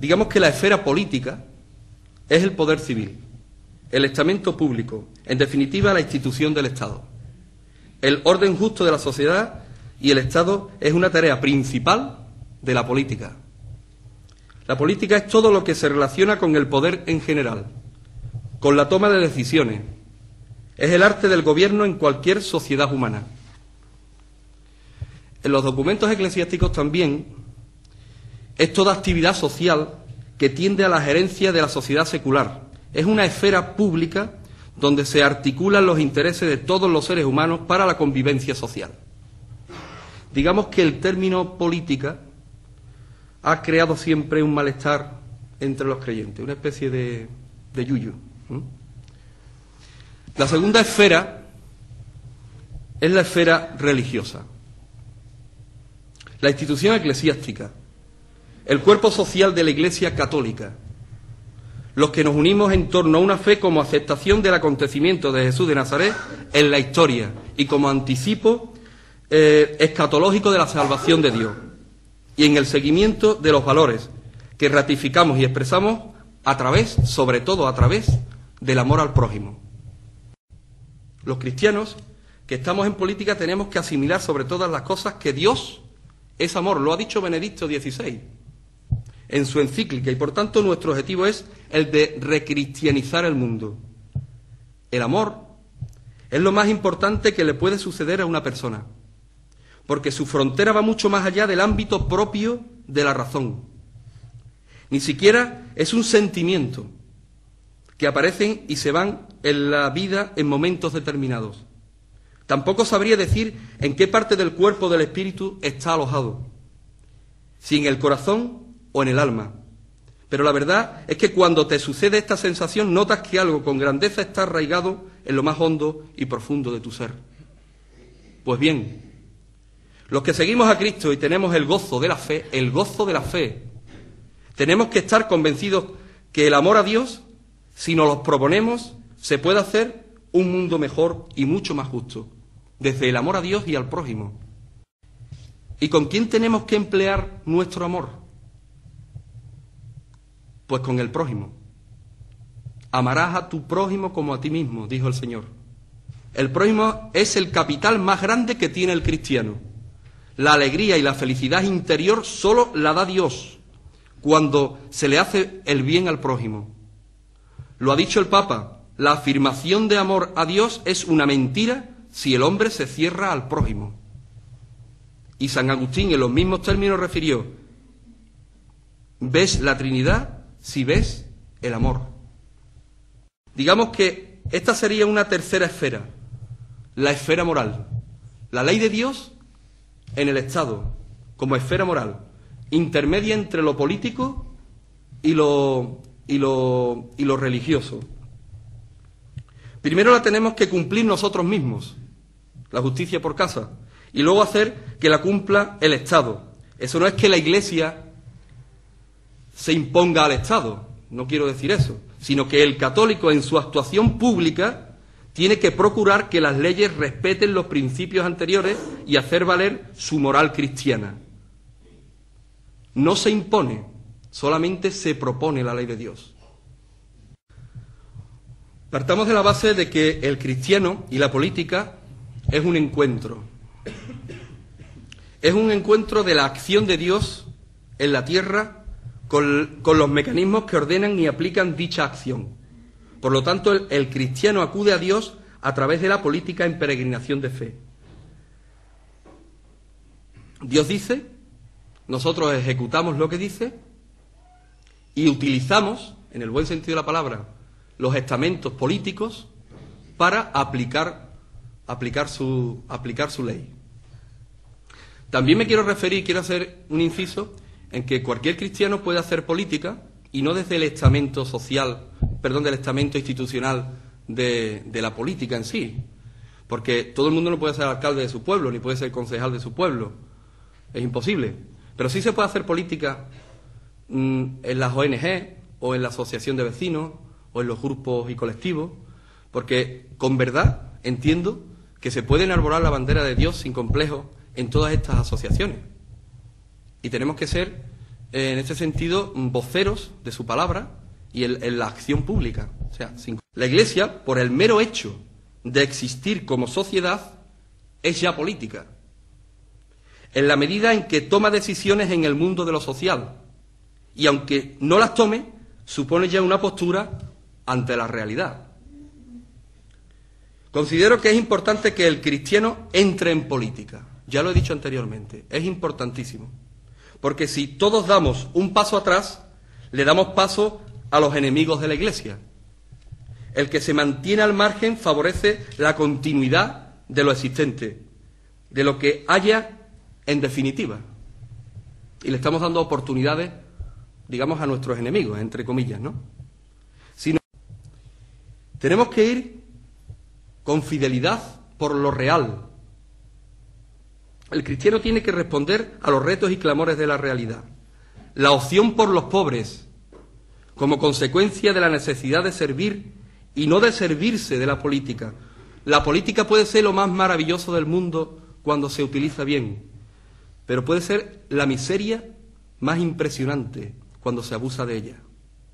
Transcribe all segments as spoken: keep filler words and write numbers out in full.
Digamos que la esfera política es el poder civil, el estamento público, en definitiva la institución del Estado. El orden justo de la sociedad y el Estado es una tarea principal de la política. La política es todo lo que se relaciona con el poder en general, con la toma de decisiones. Es el arte del gobierno en cualquier sociedad humana. En los documentos eclesiásticos también es toda actividad social que tiende a la gerencia de la sociedad secular. Es una esfera pública donde se articulan los intereses de todos los seres humanos para la convivencia social. Digamos que el término política ha creado siempre un malestar entre los creyentes, una especie de, de yuyu. ¿Mm? La segunda esfera es la esfera religiosa. La institución eclesiástica, el cuerpo social de la Iglesia católica, los que nos unimos en torno a una fe como aceptación del acontecimiento de Jesús de Nazaret en la historia y como anticipo eh, escatológico de la salvación de Dios y en el seguimiento de los valores que ratificamos y expresamos a través, sobre todo a través, del amor al prójimo. Los cristianos que estamos en política tenemos que asimilar sobre todas las cosas que Dios es amor, lo ha dicho Benedicto dieciséis en su encíclica, y por tanto nuestro objetivo es el de recristianizar el mundo. El amor es lo más importante que le puede suceder a una persona, porque su frontera va mucho más allá del ámbito propio de la razón. Ni siquiera es un sentimiento que aparecen y se van en la vida en momentos determinados. Tampoco sabría decir en qué parte del cuerpo del espíritu está alojado, si en el corazón o en el alma. Pero la verdad es que cuando te sucede esta sensación notas que algo con grandeza está arraigado en lo más hondo y profundo de tu ser. Pues bien, los que seguimos a Cristo y tenemos el gozo de la fe, el gozo de la fe, tenemos que estar convencidos que el amor a Dios, si nos lo proponemos, se puede hacer un mundo mejor y mucho más justo, desde el amor a Dios y al prójimo. ¿Y con quién tenemos que emplear nuestro amor? Pues con el prójimo. Amarás a tu prójimo como a ti mismo, dijo el Señor. El prójimo es el capital más grande que tiene el cristiano. La alegría y la felicidad interior solo la da Dios cuando se le hace el bien al prójimo. Lo ha dicho el Papa, la afirmación de amor a Dios es una mentira si el hombre se cierra al prójimo. Y San Agustín en los mismos términos refirió, ves la Trinidad si ves el amor. Digamos que esta sería una tercera esfera, la esfera moral. La ley de Dios en el Estado, como esfera moral, intermedia entre lo político y lo, y lo, y lo religioso. Primero la tenemos que cumplir nosotros mismos, la justicia por casa, y luego hacer que la cumpla el Estado. Eso no es que la Iglesia se imponga al Estado, no quiero decir eso, sino que el católico en su actuación pública tiene que procurar que las leyes respeten los principios anteriores y hacer valer su moral cristiana. No se impone, solamente se propone la ley de Dios. Partamos de la base de que el cristiano y la política es un encuentro. Es un encuentro de la acción de Dios en la tierra con, con los mecanismos que ordenan y aplican dicha acción. Por lo tanto, el, el cristiano acude a Dios a través de la política en peregrinación de fe. Dios dice, nosotros ejecutamos lo que dice y utilizamos, en el buen sentido de la palabra, los estamentos políticos para aplicar, aplicar, su, aplicar su ley. También me quiero referir, quiero hacer un inciso en que cualquier cristiano puede hacer política y no desde el estamento social, perdón, del estamento institucional de, de la política en sí, porque todo el mundo no puede ser alcalde de su pueblo ni puede ser concejal de su pueblo, es imposible, pero sí se puede hacer política mmm, en las O N G o en la asociación de vecinos o en los grupos y colectivos, porque con verdad entiendo que se puede enarbolar la bandera de Dios sin complejo en todas estas asociaciones. Y tenemos que ser en ese sentido, voceros de su palabra y en, en la acción pública. O sea, sin... La Iglesia, por el mero hecho de existir como sociedad, es ya política, en la medida en que toma decisiones en el mundo de lo social, y aunque no las tome, supone ya una postura ante la realidad. Considero que es importante que el cristiano entre en política. Ya lo he dicho anteriormente, es importantísimo. Porque si todos damos un paso atrás, le damos paso a los enemigos de la Iglesia. El que se mantiene al margen favorece la continuidad de lo existente, de lo que haya en definitiva. Y le estamos dando oportunidades, digamos, a nuestros enemigos, entre comillas, ¿no? Sino, tenemos que ir con fidelidad por lo real. El cristiano tiene que responder a los retos y clamores de la realidad. La opción por los pobres, como consecuencia de la necesidad de servir y no de servirse de la política. La política puede ser lo más maravilloso del mundo cuando se utiliza bien, pero puede ser la miseria más impresionante cuando se abusa de ella.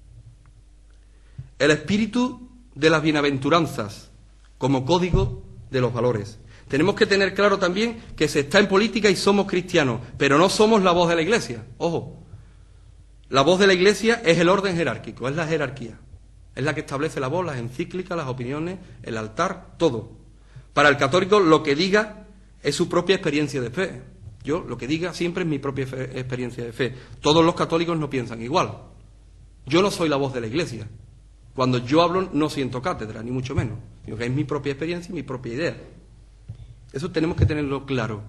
El espíritu de las bienaventuranzas como código de los valores. Tenemos que tener claro también que se está en política y somos cristianos, pero no somos la voz de la Iglesia. Ojo, la voz de la Iglesia es el orden jerárquico, es la jerarquía. Es la que establece la voz, las encíclicas, las opiniones, el altar, todo. Para el católico lo que diga es su propia experiencia de fe. Yo lo que diga siempre es mi propia fe, experiencia de fe. Todos los católicos no piensan igual. Yo no soy la voz de la Iglesia. Cuando yo hablo no siento cátedra, ni mucho menos, sino que es mi propia experiencia y mi propia idea. Eso tenemos que tenerlo claro.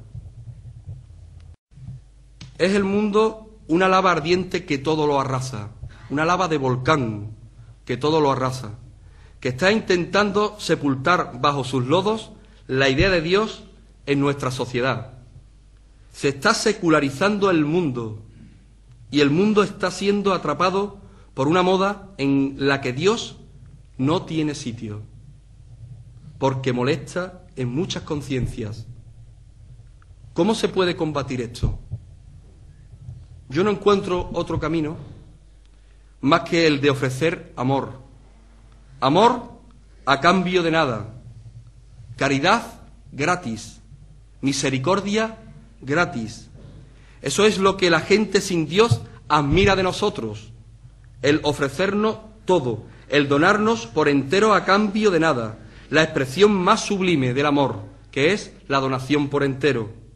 Es el mundo una lava ardiente que todo lo arrasa, una lava de volcán que todo lo arrasa, que está intentando sepultar bajo sus lodos la idea de Dios en nuestra sociedad. Se está secularizando el mundo y el mundo está siendo atrapado por una moda en la que Dios no tiene sitio, porque molesta en muchas conciencias. ¿Cómo se puede combatir esto? Yo no encuentro otro camino más que el de ofrecer amor. Amor a cambio de nada. Caridad gratis. Misericordia gratis. Eso es lo que la gente sin Dios admira de nosotros. El ofrecernos todo, el donarnos por entero a cambio de nada. La expresión más sublime del amor, que es la donación por entero.